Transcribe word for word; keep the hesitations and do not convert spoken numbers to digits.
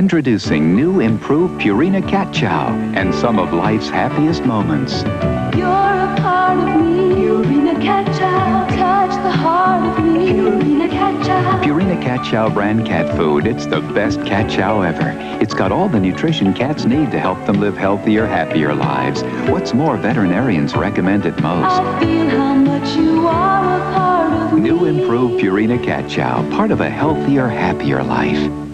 Introducing new improved Purina Cat Chow and some of life's happiest moments. You're a part of me. Purina Cat Chow. Touch the heart of me. Purina Cat Chow. Purina Cat Chow brand cat food. It's the best cat chow ever. It's got all the nutrition cats need to help them live healthier, happier lives. What's more, veterinarians recommend it most. I feel how much you are a part of me. New improved Purina Cat Chow, part of a healthier, happier life.